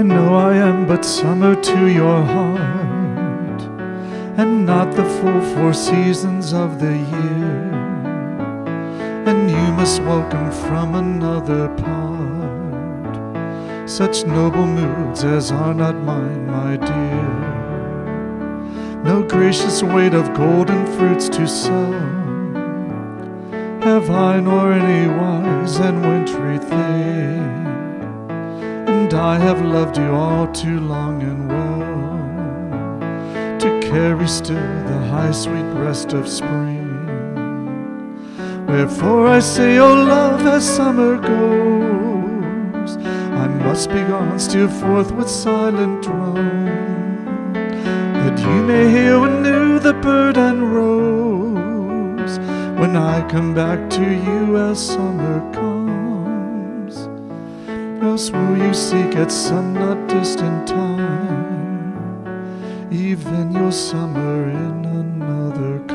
know I am but summer to your heart, and not the full 4 seasons of the year, and you must welcome from another part such noble moods as are not mine, my dear. No gracious weight of golden fruits to sow have I, nor any wise and wintry thing, and I have loved you all too long and well to carry still the high sweet rest of spring. Wherefore I say, O love, as summer goes, I must be gone, steal forth with silent drone, that you may hear anew the bird and rose, when I come back to you as summer comes. Else will you seek at some not distant time even your summer in another country.